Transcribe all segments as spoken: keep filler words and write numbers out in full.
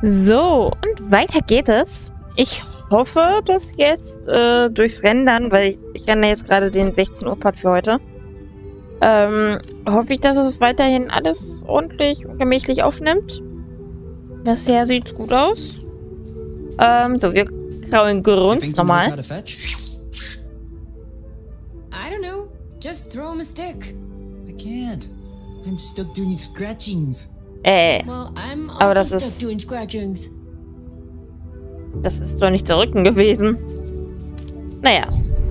So, und weiter geht es. Ich hoffe, dass jetzt äh, durchs Rendern, weil ich, ich renne jetzt gerade den sechzehn Uhr Part für heute, ähm, hoffe ich, dass es weiterhin alles ordentlich und gemächlich aufnimmt. Bisher sieht's gut aus. Ähm, so, wir kraulen Grunz nochmal. I don't know. Just throw him a stick. I can't. I'm stuck doing scratchings. Äh, Well, I'm aber also das stuck ist, doing scratchings. das ist doch nicht der Rücken gewesen. Naja.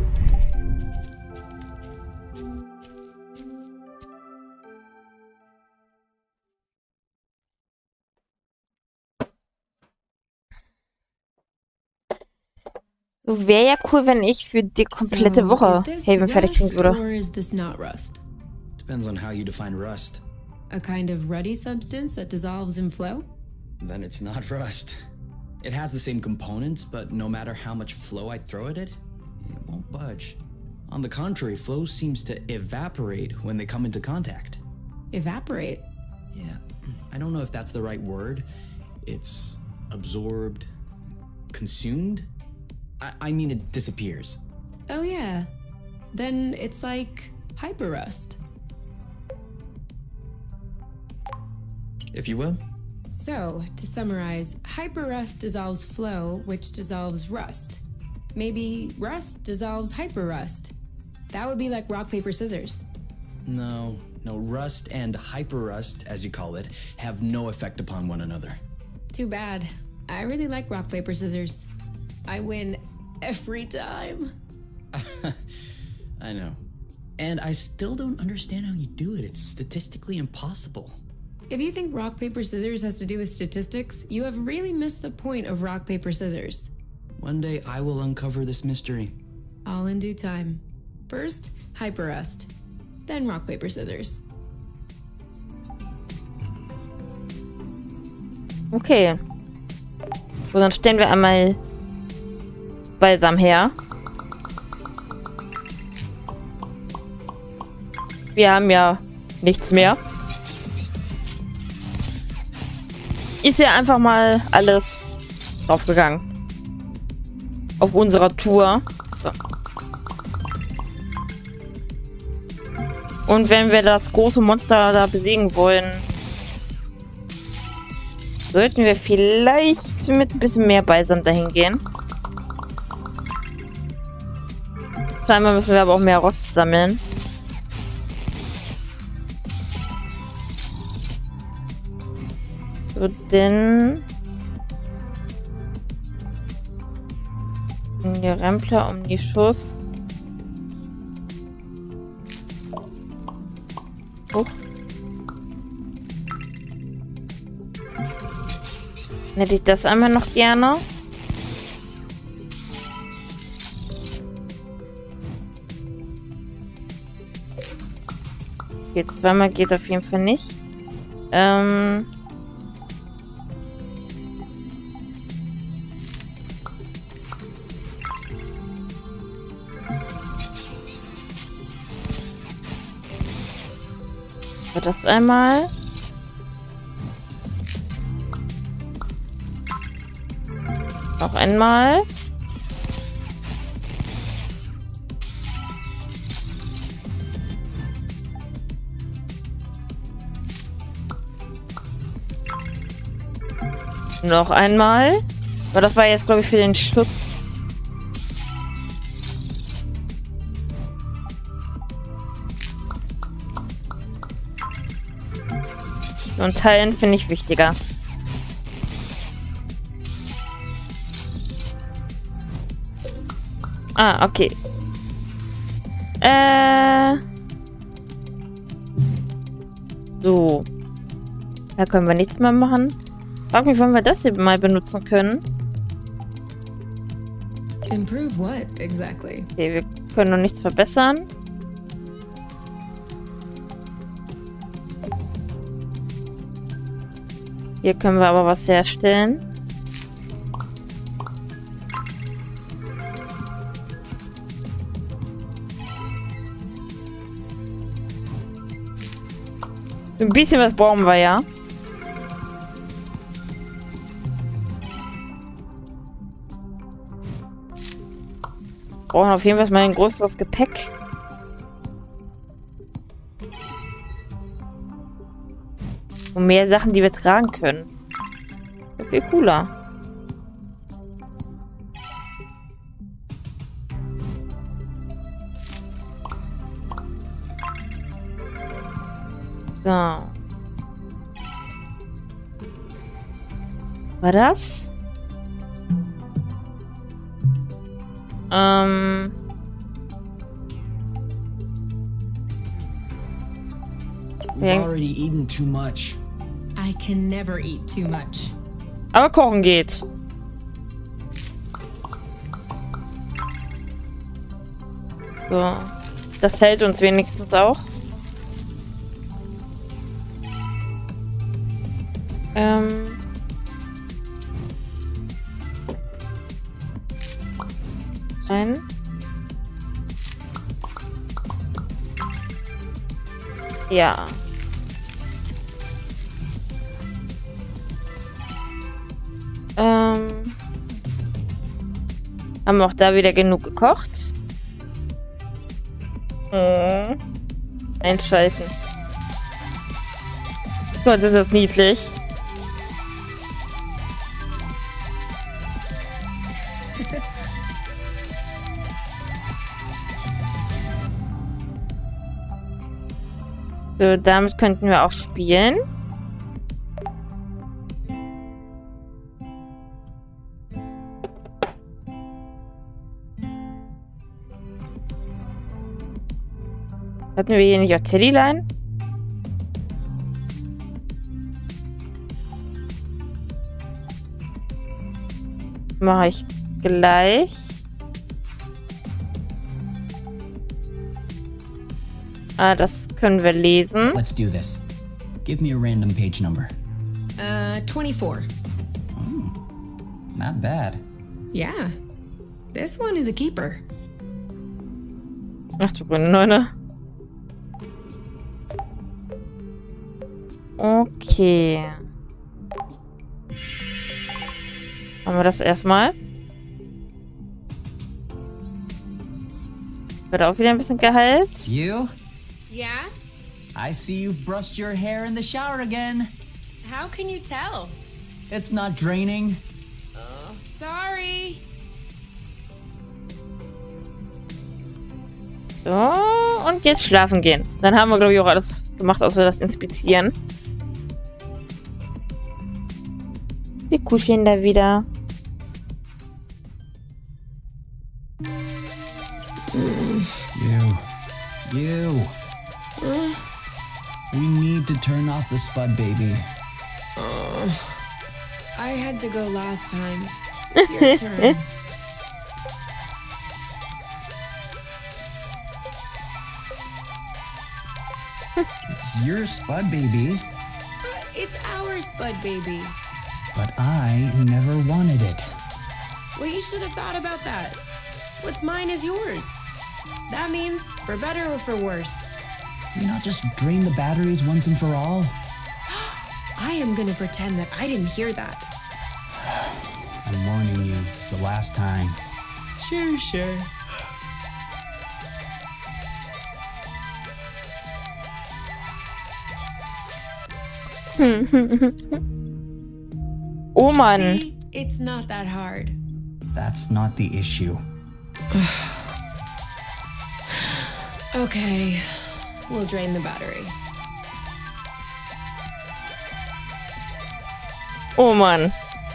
So, wäre ja cool, wenn ich für die komplette So, Woche is this Haven fertig kriegen rust würde. or is this not rust? Depends on how you define rust. A kind of ruddy substance that dissolves in flow? Then it's not rust. It has the same components, but no matter how much flow I throw at it, it won't budge. On the contrary, flow seems to evaporate when they come into contact. Evaporate? Yeah, I don't know if that's the right word. It's absorbed, consumed? I, I mean, it disappears. Oh yeah. Then it's like hyperrust. If you will. So, to summarize, hyperrust dissolves flow, which dissolves rust. Maybe rust dissolves hyperrust. That would be like rock, paper, scissors. No, no, rust and hyperrust, as you call it, have no effect upon one another. Too bad. I really like rock, paper, scissors. I win every time. I know. And I still don't understand how you do it. It's statistically impossible. If you think rock, paper, scissors has to do with statistics, you have really missed the point of rock, paper, scissors. One day I will uncover this mystery. All in due time. First, hyperrust. Then rock, paper, scissors. Okay. So, dann stellen wir einmal Balsam her. Wir haben ja nichts mehr. Ist ja einfach mal alles draufgegangen. Auf unserer Tour. So. Und wenn wir das große Monster da besiegen wollen, sollten wir vielleicht mit ein bisschen mehr Balsam dahin gehen. Scheinbar müssen wir aber auch mehr Rost sammeln. So, denn die Rempler um die Schuss. Oh. Hätte ich das einmal noch gerne. Okay, zweimal geht auf jeden Fall nicht. Ähm... Das einmal. Noch einmal. Noch einmal. Aber das war jetzt, glaube ich, für den Schuss. Und teilen finde ich wichtiger. Ah, okay. Äh. So. Da können wir nichts mehr machen. Frag mich, wann wir das hier mal benutzen können. Improve what, exactly? Okay, wir können noch nichts verbessern. Hier können wir aber was herstellen. Ein bisschen was brauchen wir ja. brauchen auf jeden Fall mal ein größeres Gepäck. Und mehr Sachen, die wir tragen können. Das ist viel cooler. So. War das? Ähm. We've already eaten too much. I can never eat too much. Aber kochen geht. So. Das hält uns wenigstens auch. Ähm. Nein. Ja. Ähm. Haben wir auch da wieder genug gekocht? Oh. Einschalten. Gott, ist das niedlich. So, damit könnten wir auch spielen. Hatten wir hier nicht auch Teddylein? Mache ich gleich. Ah, das können wir lesen. Let's do this. Give me a random page number. Uh, twenty-four. Oh, not bad. Yeah. This one is a keeper. Ach du grüne Neune. Okay. Haben wir das erstmal. Wird auch wieder ein bisschen geheilt. You? Yeah? I see you've brushed your hair in the shower again. How can you tell? It's not draining. Oh, sorry. So, und jetzt schlafen gehen. Dann haben wir, glaube ich, auch alles gemacht, außer das Inspizieren. Die kuscheln da wieder. You. You. Uh, We need to turn off the Spud baby. uh, I had to go last time. It's your turn. It's your Spud baby. Uh, it's our Spud baby. But I never wanted it. Well, you should have thought about that. What's mine is yours. That means for better or for worse. Can we not just drain the batteries once and for all? I am gonna pretend that I didn't hear that. I'm warning you. It's the last time. Sure, sure. Oh Mann. See, it's not that hard. That's not the issue. Okay, we'll drain the battery. Oh Mann.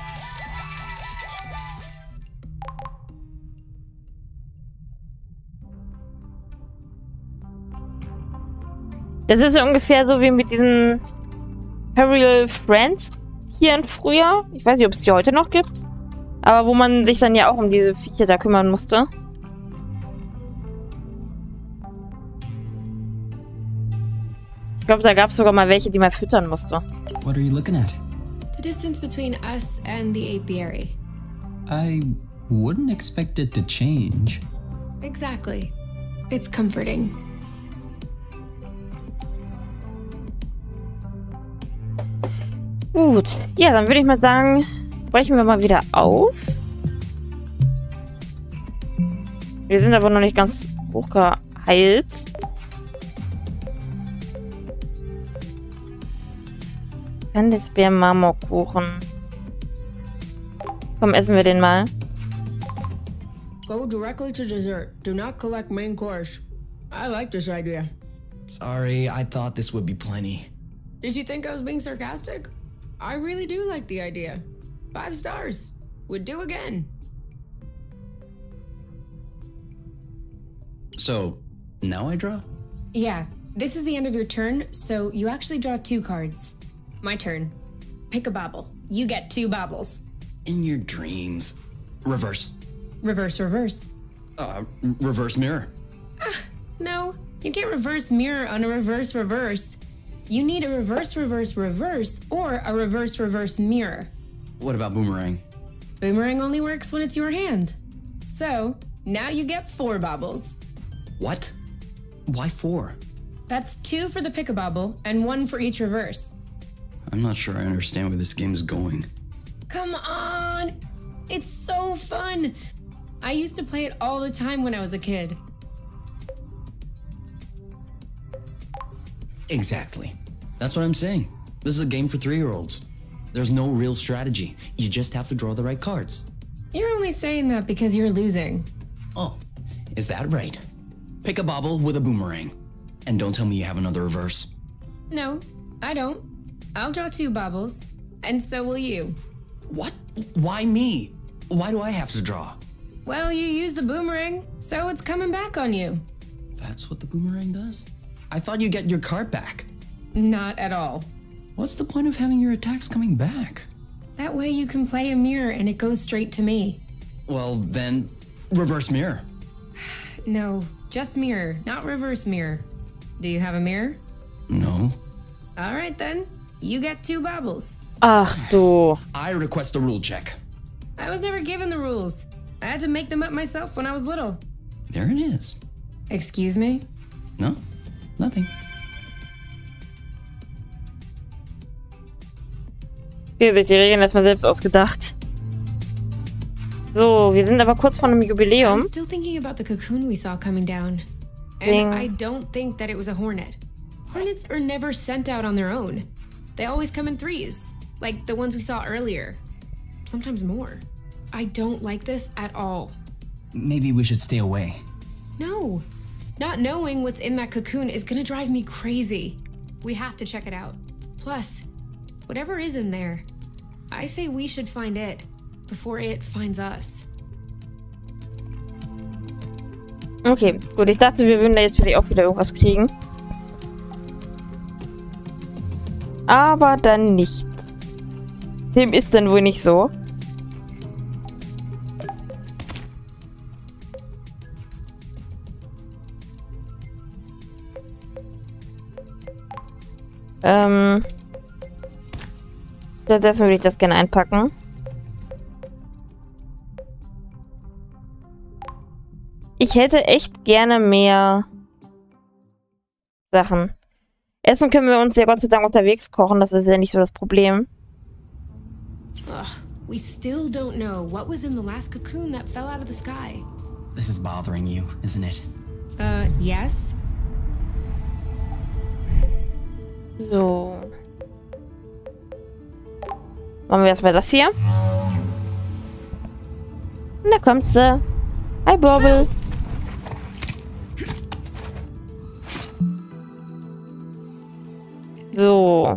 Das ist ja ungefähr so wie mit diesen Feral Friends hier früher. Ich weiß nicht, ob es die heute noch gibt. Aber wo man sich dann ja auch um diese Viecher da kümmern musste. Ich glaube, da gab es sogar mal welche, die man füttern musste. What are you looking at? The distance between us and the apiary. I wouldn't expect it to change. Exactly. It's comforting. Gut. Ja, dann würde ich mal sagen, brechen wir mal wieder auf. Wir sind aber noch nicht ganz hochgeheilt. Kandisbeer Marmorkuchen. Komm, essen wir den mal. Go directly to dessert. Do not collect main course. I like this idea. Sorry, I thought this would be plenty. Did you think I was being sarcastic? I really do like the idea. Five stars. Would do again. So, now I draw? Yeah, this is the end of your turn, so you actually draw two cards. My turn. Pick a bauble. You get two baubles. In your dreams. Reverse. Reverse, reverse. Uh, reverse mirror. Ah, no. You can't reverse mirror on a reverse, reverse. You need a reverse, reverse, reverse, or a reverse, reverse mirror. What about boomerang? Boomerang only works when it's your hand. So, now you get four baubles. What? Why four? That's two for the pick-a-bobble and one for each reverse. I'm not sure I understand where this game is going. Come on! It's so fun! I used to play it all the time when I was a kid. Exactly. That's what I'm saying. This is a game for three-year-olds. There's no real strategy. You just have to draw the right cards. You're only saying that because you're losing. Oh, is that right? Pick a bauble with a boomerang. And don't tell me you have another reverse. No, I don't. I'll draw two baubles, and so will you. What? Why me? Why do I have to draw? Well, you used the boomerang, so it's coming back on you. That's what the boomerang does? I thought you get your card back. Not at all. What's the point of having your attacks coming back? That way you can play a mirror and it goes straight to me. Well, then, reverse mirror. No, just mirror, not reverse mirror. Do you have a mirror? No. All right then, you get two baubles. Ach du. I request a rule check. I was never given the rules. I had to make them up myself when I was little. There it is. Excuse me? No, nothing. Hier sich die Regeln erstmal selbst ausgedacht. So, wir sind aber kurz vor einem Jubiläum. I'm still thinking about the cocoon we saw coming down. Ding. And I don't think that it was a hornet. Hornets are never sent out on their own. They always come in threes, like the ones we saw earlier. Sometimes more. I don't like this at all. Maybe we should stay away. No. Not knowing what's in that cocoon is gonna drive me crazy. We have to check it out. Plus, whatever is in there, I say we should find it before it finds us. Okay, gut. Ich dachte, wir würden da jetzt vielleicht auch wieder irgendwas kriegen. Aber dann nicht. Dem ist dann wohl nicht so. Ähm. Stattdessen würde ich das gerne einpacken. Ich hätte echt gerne mehr Sachen. Essen können wir uns ja Gott sei Dank unterwegs kochen. Das ist ja nicht so das Problem. Ugh, we still don't know what was in the last cocoon that fell out of the sky. This is bothering you, isn't it? Uh, yes? So. Machen wir erstmal das hier. Und da kommt sie. Hi, Bobble. So.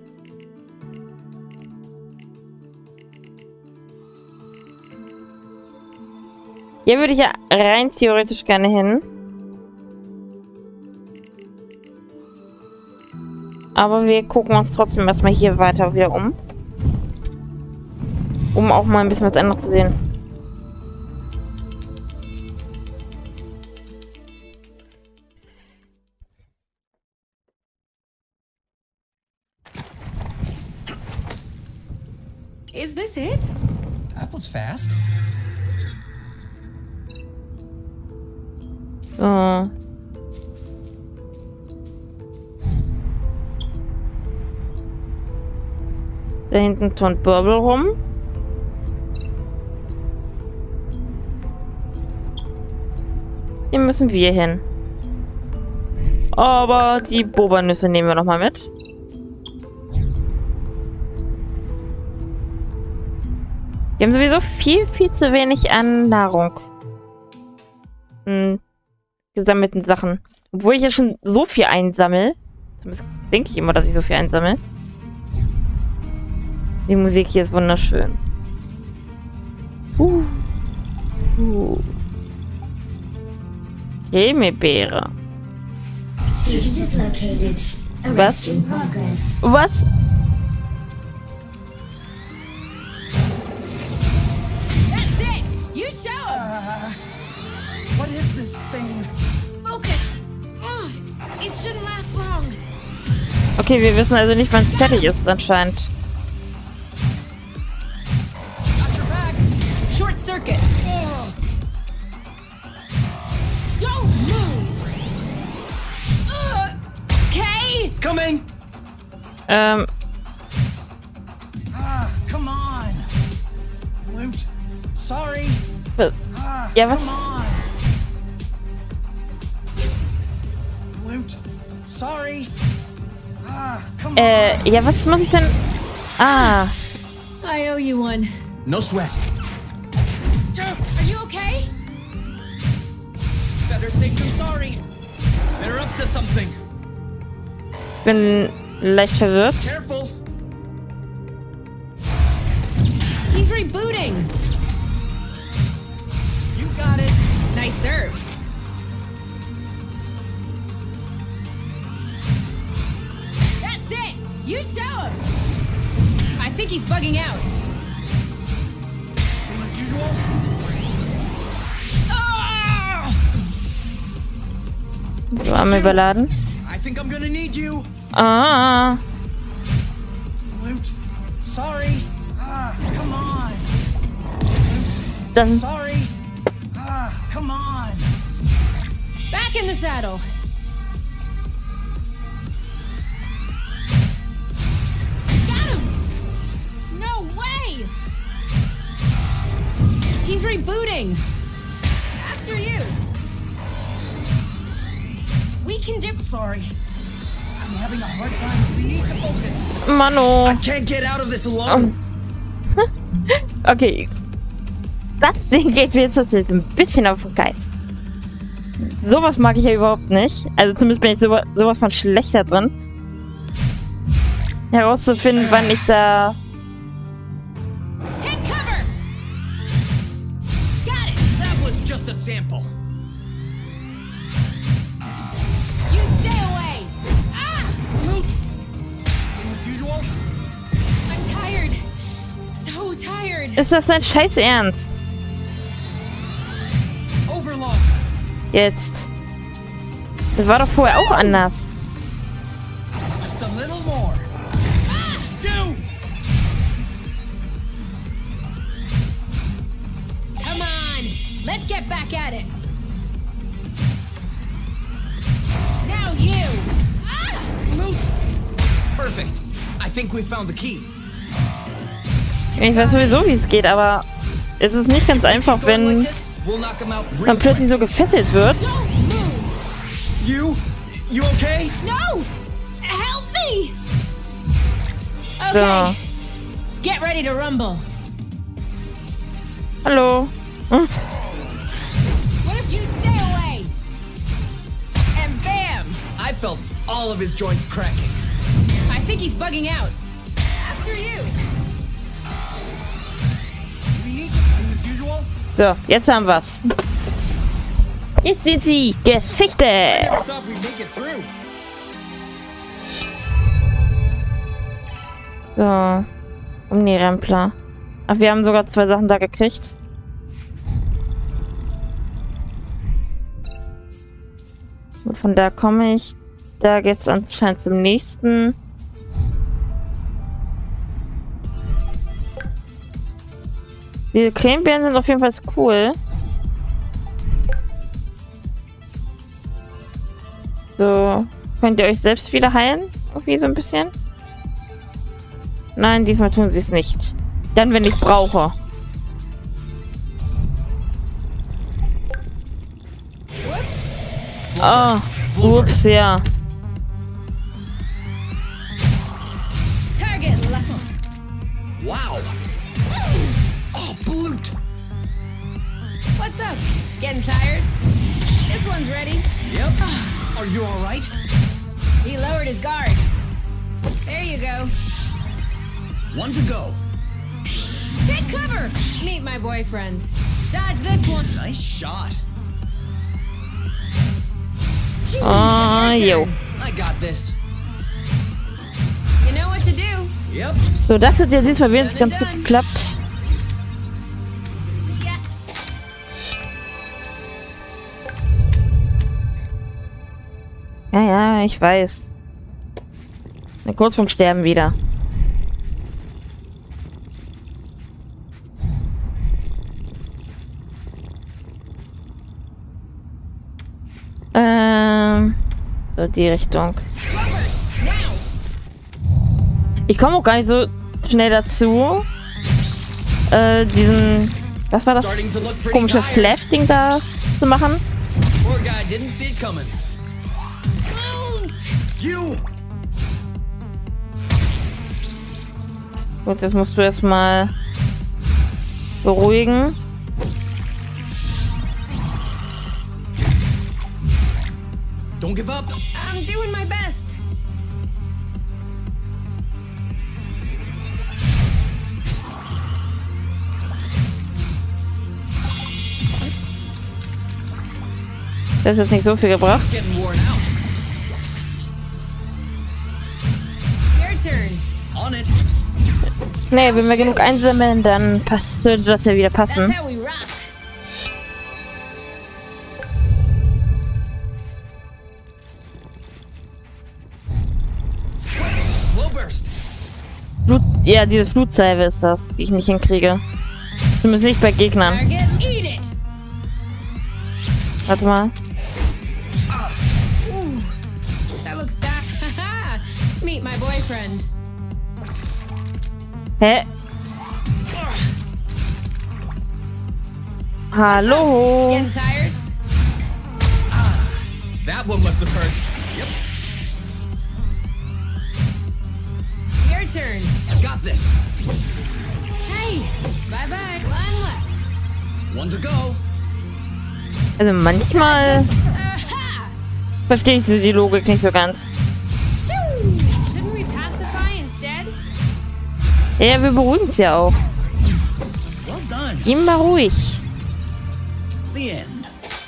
Hier würde ich ja rein theoretisch gerne hin. Aber wir gucken uns trotzdem erstmal hier weiter wieder um. Um auch mal ein bisschen was anderes zu sehen. Is this it? That was fast. So. Da hinten turnt Bobble rum. Hier müssen wir hin. Aber die Boba-Nüsse nehmen wir noch mal mit. Wir haben sowieso viel, viel zu wenig an Nahrung. Hm, gesammelten Sachen. Obwohl ich ja schon so viel einsammle. Zumindest denke ich immer, dass ich so viel einsammle. Die Musik hier ist wunderschön. Uh. Uh. Himbeere. Was? Was? That's it! You show him! Uh, what is this thing? Focus! Ugh, it shouldn't last long. Okay, wir wissen also nicht, wann es fertig ist, anscheinend. Got your back. Short circuit. Oh. Don't move! Ugh. Okay? Coming. Ähm, Ah, come on. Loot. Sorry. Ah, ja, was? come on. Loot. Sorry. Ah, come Äh, on. ja, was muss ich denn... Ah, I owe you one. No sweat. Are you okay? Better safe than sorry. They're up to something. ich bin leicht verwirrt. Careful. He's rebooting. You got it. Nice serve. That's it. You show him. I think he's bugging out. Same as usual. Ah! So, am Überladen. I think I'm gonna need you. Ah, Loot. Sorry. Ah, come on. das ist... Sorry. Ah, come on. Back in the saddle. Got him! No way! He's rebooting. After you. We can do. Sorry. I'm having a hard time. We need to focus. Mano. I can't get out of this alone. Okay. Das Ding geht mir jetzt tatsächlich ein bisschen auf den Geist. Sowas mag ich ja überhaupt nicht. Also zumindest bin ich sowas, sowas von schlechter drin. Herauszufinden, wann ich da... Take cover. Got it. That was just a sample. You stay away. Ah! Loot. Same as usual. I'm tired. So tired. Ist das dein Scheiß Ernst? Overload. Jetzt. Das war doch vorher auch anders. Just a little more. You. Come on. Let's get back at it. Now you. Ah! Loot. Perfect. I think we found the key. Ich weiß sowieso, wie es geht, aber es ist nicht ganz einfach, wenn man plötzlich so gefesselt wird. Don't move. You? You okay? No! Help me! Okay. So. Get ready to rumble. Hallo. Hm. What if you stay away? And bam! I felt all of his joints cracking. I think he's bugging out. After you. We need to do as usual. So, jetzt haben wir's. Jetzt sind sie Geschichte. I thought we'd make it through. So. Omnirempler. Ach, wir haben sogar zwei Sachen da gekriegt. Und von da komme ich. Da geht's anscheinend zum nächsten. Diese Cremebeeren sind auf jeden Fall cool. So. Könnt ihr euch selbst wieder heilen? Irgendwie so ein bisschen? Nein, diesmal tun sie es nicht. Dann, wenn ich brauche. Whoops. Oh, ups, ja. Target left. Wow. Oh, Blute. What's up? Getting tired? This one's ready. Yep. Are you all right? He lowered his guard. There you go. One to go. Take cover! Meet my boyfriend. Dodge this one. Nice shot. Oh, Your jo. turn. I got this. You know what to do. Yep. So, das hat ja diesmal wenigstens ganz gut geklappt. Yes. Ja, ja, ich weiß. Na, kurz vorm Sterben wieder. Ähm, so die Richtung. Ich komme auch gar nicht so schnell dazu, äh, diesen, was war das komische Flash-Ding da zu machen. Poor guy didn't see it coming. You. Gut, jetzt musst du erstmal beruhigen. Don't give up. I'm doing my best. Das ist jetzt nicht so viel gebracht. Getting worn out. Your turn. On it. Nee, wenn wir genug einsammeln, dann passt, sollte das ja wieder That's passen. how we rock. Flowburst. Flut, ja, diese Flutsalve ist das, die ich nicht hinkriege. Zumindest nicht bei Gegnern. Target, eat it. Warte mal. Ooh, that looks bad. Haha. Meet my boyfriend. Hä? Hallo? Getting tired? That one must have hurt. Yep. Your turn. Got this. Hey, bye bye. One left. One to go. Also manchmal Aha! verstehe ich so die Logik nicht so ganz. Shouldn't we pacify instead? Ja, wir beruhigen es ja auch. Well done. Immer ruhig. The end.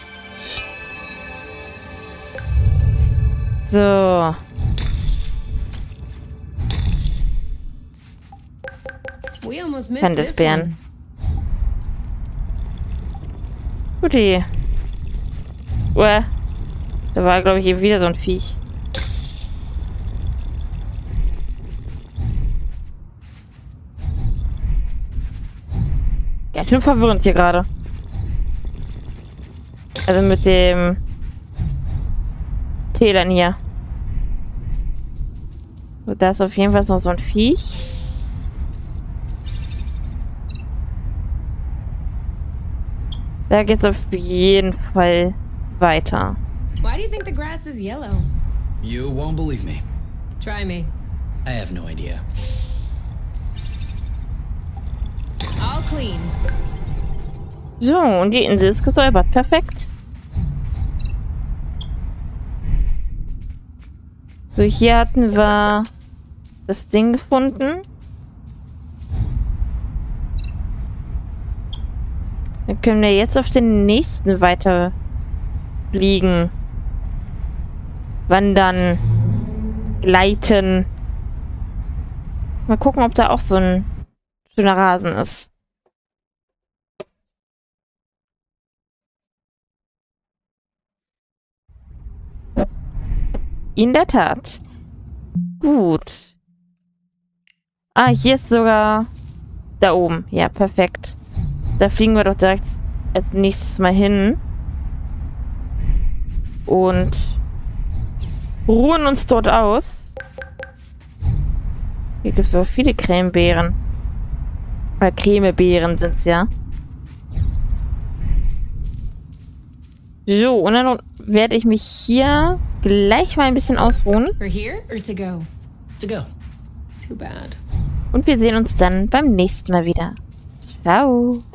So. We almost missed this one. Kandisbeeren. Guti. Uah. Da war, glaube ich, eben wieder so ein Viech. Ja, ich bin verwirrend hier gerade. Also mit dem Tälern hier. So, da ist auf jeden Fall noch so ein Viech. Da geht's auf jeden Fall weiter. Why do you think the grass is yellow? You won't believe me. Try me. I have no idea. All clean. So, und die Insel ist gesäubert. Perfekt. So, hier hatten wir das Ding gefunden. Dann können wir jetzt auf den nächsten weiter fliegen. Wandern. Gleiten. Mal gucken, ob da auch so ein schöner Rasen ist. In der Tat. Gut. Ah, hier ist sogar da oben. Ja, perfekt. Da fliegen wir doch direkt als nächstes mal hin. Und ruhen uns dort aus. Hier gibt es auch viele Cremebeeren. Oder Cremebeeren sind es ja. So, und dann werde ich mich hier gleich mal ein bisschen ausruhen. For here or to go? To go. Too bad. Und wir sehen uns dann beim nächsten Mal wieder. Ciao.